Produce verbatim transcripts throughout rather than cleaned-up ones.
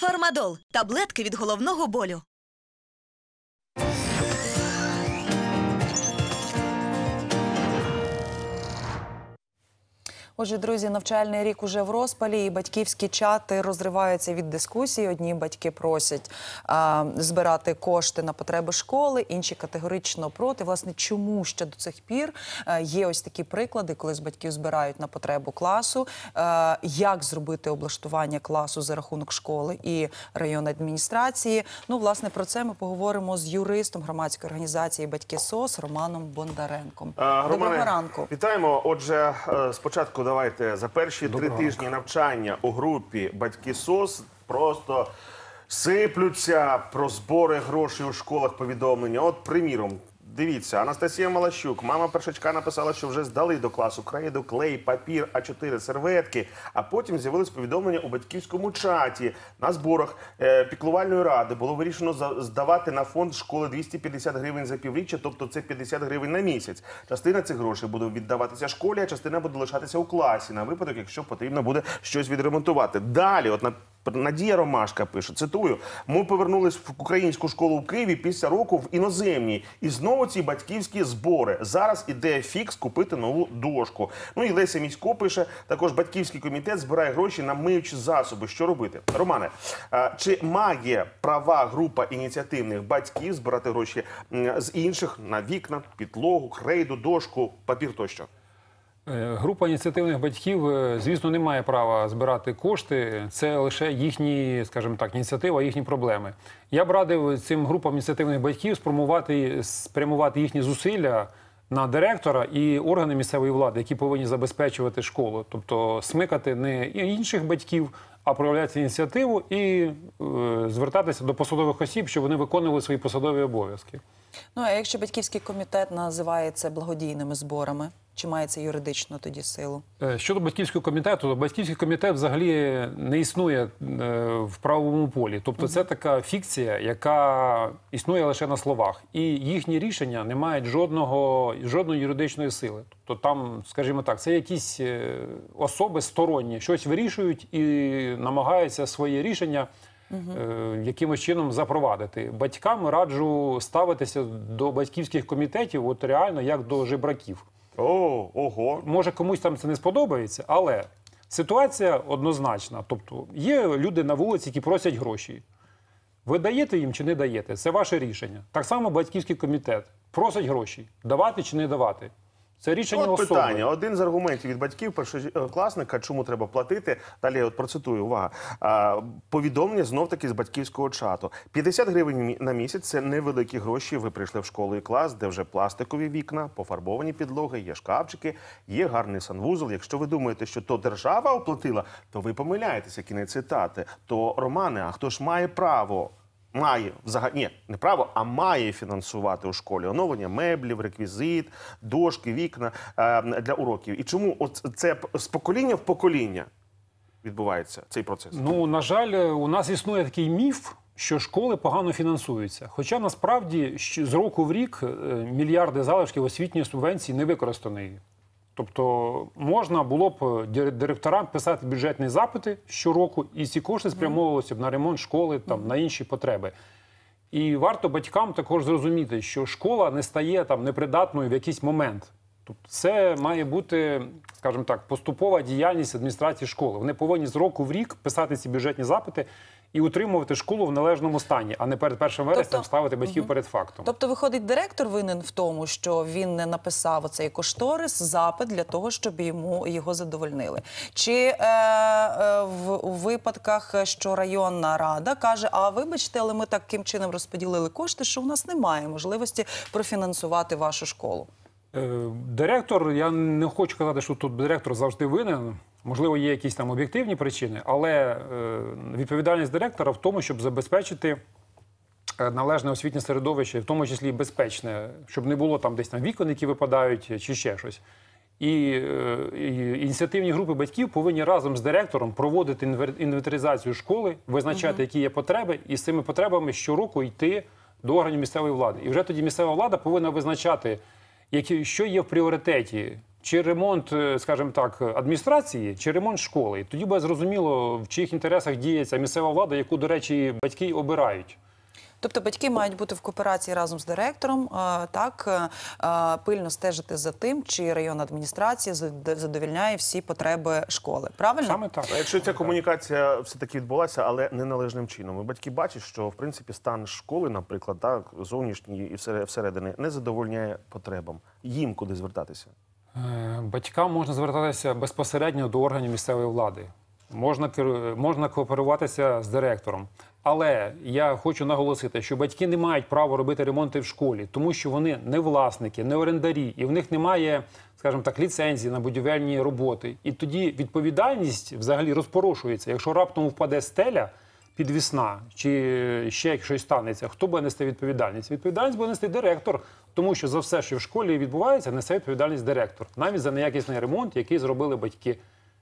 Фармадол – таблетки від головного болю. Отже, друзі, навчальний рік уже в розпалі, і батьківські чати розриваються від дискусій. Одні батьки просять а, збирати кошти на потреби школи, інші категорично проти. Власне, чому ще до цих пір а, є ось такі приклади, коли з батьків збирають на потребу класу, а, як зробити облаштування класу за рахунок школи і районної адміністрації. Ну, власне, про це ми поговоримо з юристом громадської організації «Батьки СОС» Романом Бондаренком. А, Доброго Романе, ранку. Вітаємо. Отже, спочатку давайте за перші три тижні навчання у групі «Батьки СОС» просто сиплються про збори грошей у школах повідомлення. От, приміром, дивіться, Анастасія Малащук, мама першачка, написала, що вже здали до класу крейду, клей, папір, а чотири, серветки, а потім з'явилось повідомлення у батьківському чаті. На зборах е, піклувальної ради було вирішено за, здавати на фонд школи двісті п'ятдесят гривень за півріччя, тобто це п'ятдесят гривень на місяць. Частина цих грошей буде віддаватися школі, а частина буде лишатися у класі на випадок, якщо потрібно буде щось відремонтувати. Далі, от на Надія Ромашка пише, цитую, ми повернулись в українську школу в Києві після року в іноземній. І знову ці батьківські збори. Зараз іде фікс купити нову дошку. Ну і Леся Місько пише, також батьківський комітет збирає гроші на миючі засоби. Що робити? Романе, чи має права група ініціативних батьків збирати гроші з інших на вікна, підлогу, крейду, дошку, папір тощо? Група ініціативних батьків, звісно, не має права збирати кошти. Це лише їхні, скажімо так, ініціатива, їхні проблеми. Я б радив цим групам ініціативних батьків спрямувати, спрямувати їхні зусилля на директора і органи місцевої влади, які повинні забезпечувати школу. Тобто смикати не інших батьків, а проявляти ініціативу і е, звертатися до посадових осіб, щоб вони виконували свої посадові обов'язки. Ну, а якщо батьківський комітет називає це благодійними зборами, чи має це юридично тоді силу? Щодо батьківського комітету, то батьківський комітет взагалі не існує в правовому полі. Тобто це така фікція, яка існує лише на словах. І їхні рішення не мають жодного, жодної юридичної сили. Тобто там, скажімо так, це якісь особи сторонні, щось вирішують і намагаються своє рішення Угу. якимось чином запровадити. Батькам раджу ставитися до батьківських комітетів от реально як до жебраків. О, ого. Може комусь там це не сподобається, але ситуація однозначна. Тобто є люди на вулиці, які просять гроші. Ви даєте їм чи не даєте? Це ваше рішення. Так само батьківський комітет просить гроші. Давати чи не давати? Це рішення от особи. Питання. Один з аргументів від батьків першокласника, чому треба платити, далі я от процитую, увага, повідомлення знов-таки з батьківського чату. п'ятдесят гривень на місяць – це невеликі гроші. Ви прийшли в школу і клас, де вже пластикові вікна, пофарбовані підлоги, є шкафчики, є гарний санвузол. Якщо ви думаєте, що то держава оплатила, то ви помиляєтеся, кінець цитати. То, Романе, а хто ж має право? Має, взагалі, ні, не право, а має фінансувати у школі оновлення меблів, реквізит, дошки, вікна е, для уроків. І чому от це з покоління в покоління відбувається цей процес? Ну, на жаль, у нас існує такий міф, що школи погано фінансуються. Хоча, насправді, з року в рік мільярди залишків освітньої субвенції не використані. Тобто можна було б директорам писати бюджетні запити щороку, і ці кошти спрямовувалися б на ремонт школи, там, на інші потреби. І варто батькам також зрозуміти, що школа не стає там непридатною в якийсь момент. Тобто це має бути, скажімо так, поступова діяльність адміністрації школи. Вони повинні з року в рік писати ці бюджетні запити і утримувати школу в належному стані, а не перед першим вереснем тобто, ставити батьків угу. перед фактом. Тобто, виходить, директор винен в тому, що він не написав оцей кошторис, запит для того, щоб йому його задовольнили. Чи е, е, в, у випадках, що районна рада каже, а вибачте, але ми таким чином розподілили кошти, що у нас немає можливості профінансувати вашу школу? Директор, я не хочу казати, що тут директор завжди винен. Можливо, є якісь там об'єктивні причини, але е, відповідальність директора в тому, щоб забезпечити належне освітнє середовище, в тому числі і безпечне, щоб не було там десь там вікон, які випадають, чи ще щось. І, е, і ініціативні групи батьків повинні разом з директором проводити інвентаризацію школи, визначати, угу. які є потреби, і з цими потребами щороку йти до органів місцевої влади. І вже тоді місцева влада повинна визначати, які, що є в пріоритеті чи ремонт, скажімо так, адміністрації, чи ремонт школи. І тоді буде зрозуміло, в чиїх інтересах діє ця місцева влада, яку, до речі, батьки обирають. Тобто батьки мають бути в кооперації разом з директором, е, так, е, пильно стежити за тим, чи районна адміністрація зад- задовільняє всі потреби школи. Правильно? Саме так. А якщо ця комунікація все-таки відбулася, але неналежним чином, і батьки бачать, що в принципі стан школи, наприклад, так, зовнішній і всере- всередини, не задовольняє потребам. Їм куди звертатися? Е, Батькам можна звертатися безпосередньо до органів місцевої влади. Можна, керу- можна кооперуватися з директором. Але я хочу наголосити, що батьки не мають права робити ремонти в школі, тому що вони не власники, не орендарі, і в них немає, скажімо так, ліцензії на будівельні роботи. І тоді відповідальність взагалі розпорошується. Якщо раптом впаде стеля підвісна, чи ще щось станеться, хто буде нести відповідальність? Відповідальність буде нести директор, тому що за все, що в школі відбувається, несе відповідальність директор. Навіть за неякісний ремонт, який зробили батьки.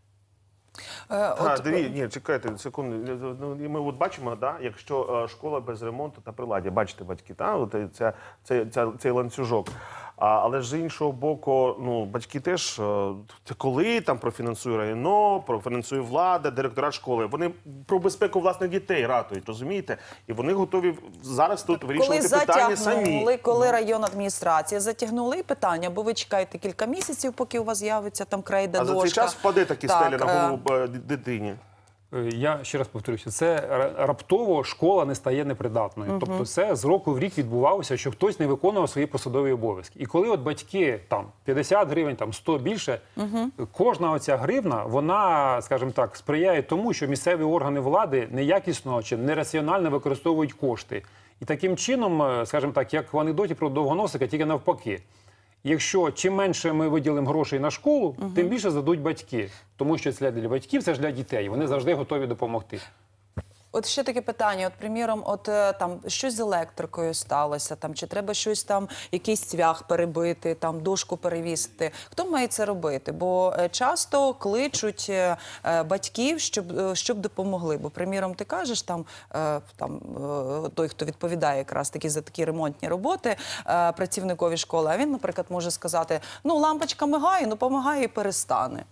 Е, А, от, диві, ні, чекайте секунду. Ну, і ми от бачимо, да, якщо е, школа без ремонту та приладдя, бачите, батьки, та, от ця, ця, ця, цей ланцюжок. А, але ж з іншого боку, ну, батьки теж, е, це коли там профінансує районо, профінансує влада, директора школи, вони про безпеку власних дітей ратують, розумієте? І вони готові зараз тут коли вирішувати питання самі. затягнули, коли районна адміністрація затягнули і питання, бо ви чекаєте кілька місяців, поки у вас з'явиться там крейда, А дошка. за цей час впаде такі Так, стелі на е, голову е, дитині. Е, Я ще раз повторюся, це ра- раптово школа не стає непридатною. Тобто це з року в рік відбувалося, що хтось не виконував свої посадові обов'язки. І коли от батьки там п'ятдесят гривень, там сто більше, кожна оця гривна, вона, скажімо так, сприяє тому, що місцеві органи влади неякісно чи нераціонально використовують кошти. І таким чином, е, скажімо так, як в анекдоті про довгоносика, тільки навпаки. Якщо чим менше ми виділимо грошей на школу, тим більше здадуть батьки. Тому що це для батьків, це ж для дітей. Вони завжди готові допомогти. От ще таке питання. От, приміром, от е, там щось з електрикою сталося, там чи треба щось там, якийсь цвях перебити, там дошку перевісити. Хто має це робити? Бо е, часто кличуть е, е, батьків, щоб, е, щоб допомогли. Бо, приміром, ти кажеш, там, е, там е, той, хто відповідає якраз таки за такі ремонтні роботи е, працівникові школи, а він, наприклад, може сказати: ну, лампочка мигає, ну помагає і перестане.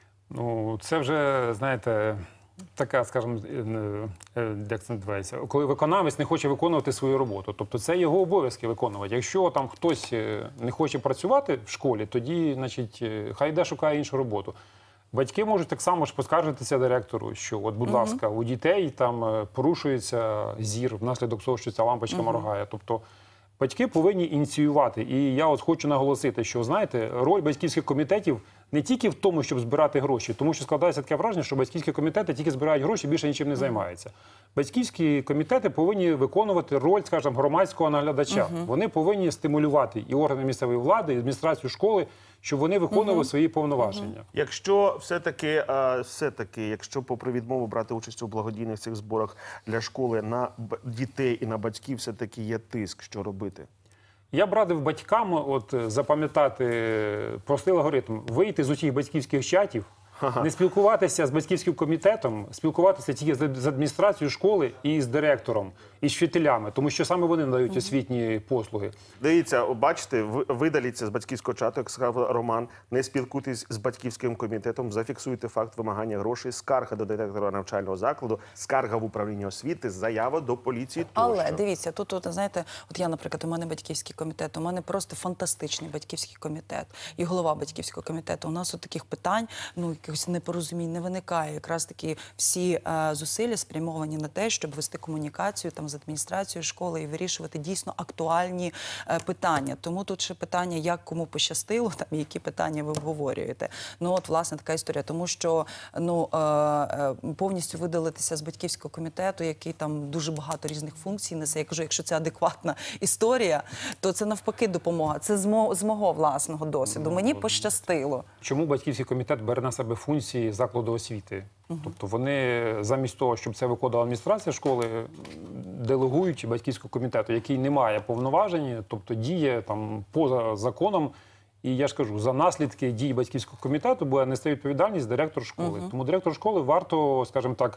Ну, це вже, знаєте, така, скажімо, е, е, як це називається, коли виконавець не хоче виконувати свою роботу. Тобто це його обов'язки виконувати. Якщо там хтось е, не хоче працювати в школі, тоді, значить, е, хай йде шукає іншу роботу. Батьки можуть так само ж поскаржитися директору, що, от, будь ласка, у дітей там е, порушується зір внаслідок того, що ця лампочка моргає. Тобто батьки повинні ініціювати. І я от хочу наголосити, що, знаєте, роль батьківських комітетів не тільки в тому, щоб збирати гроші, тому що складається таке враження, що батьківські комітети тільки збирають гроші, більше нічим не займаються. Батьківські комітети повинні виконувати роль, скажімо, громадського наглядача. Вони повинні стимулювати і органи місцевої влади, і адміністрацію школи, щоб вони виконували свої повноваження. Якщо все-таки, е, все-таки, якщо попри відмову брати участь у благодійних цих зборах для школи, на б- дітей і на батьків все-таки є тиск, що робити? Я б радив батькам от, запам'ятати простий алгоритм. Вийти з усіх батьківських чатів, не спілкуватися з батьківським комітетом, спілкуватися тільки з з адміністрацією школи і з директором, і з вчителями, тому що саме вони надають освітні послуги. Дивіться, о, бачите, ви- видаліться з батьківського чату, як сказав Роман, не спілкуйтесь з батьківським комітетом, зафіксуйте факт вимагання грошей, скарга до директора навчального закладу, скарга в управління освіти, заява до поліції тощо. Але дивіться, тут, от, знаєте, от я, наприклад, у мене батьківський комітет, у мене просто фантастичний батьківський комітет і голова батьківського комітету. У нас от таких питань, ну, якихось непорозумінь не виникає. Якраз таки всі е, зусилля спрямовані на те, щоб вести комунікацію там з адміністрацією школи і вирішувати дійсно актуальні е, питання. Тому тут ще питання, як кому пощастило, там, які питання ви обговорюєте. Ну, от, власне, така історія. Тому що, ну, е, е, повністю видалитися з батьківського комітету, який там дуже багато різних функцій несе. Я кажу, якщо це адекватна історія, то це навпаки допомога. Це з мого, з мого власного досвіду. Мені пощастило. Чому батьківський комітет бере на себе функції закладу освіти? Тобто вони замість того, щоб це виконувала адміністрація школи, делегують батьківського комітету, який не має повноважень, тобто діє там поза законом. І я ж кажу, за наслідки дій батьківського комітету буде нести відповідальність директор школи. Тому директор школи варто, скажімо так,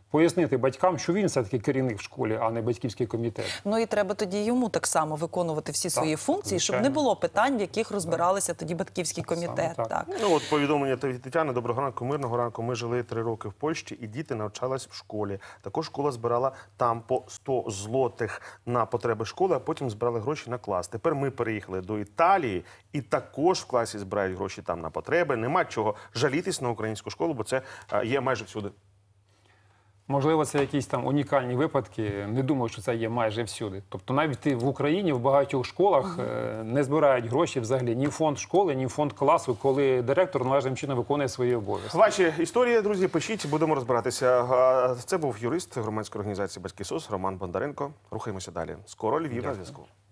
пояснити батькам, що він все-таки керівник в школі, а не батьківський комітет. Ну і треба тоді йому так само виконувати всі свої функції, щоб не звичайно. було питань, в яких розбиралися тоді батьківський Так само, комітет. так. Так. Ну от повідомлення від Тетяни. Доброго ранку, мирного ранку. Ми жили три роки в Польщі, і діти навчались в школі. Також школа збирала там по сто злотих на потреби школи, а потім збирали гроші на клас. Тепер ми переїхали до Італії, і також в класі збирають гроші там на потреби. Нема чого жалітись на українську школу, бо це е, є майже всюди. Можливо, це якісь там унікальні випадки. Не думаю, що це є майже всюди. Тобто навіть в Україні в багатьох школах е, не збирають гроші взагалі ні в фонд школи, ні в фонд класу, коли директор належним чином виконує свої обов'язки. Ваші історії, друзі, пишіть, будемо розбиратися. А Це був юрист громадської організації «Батьки СОС» Роман Бондаренко. Рухаємося далі. Скоро Львів на зв'язку.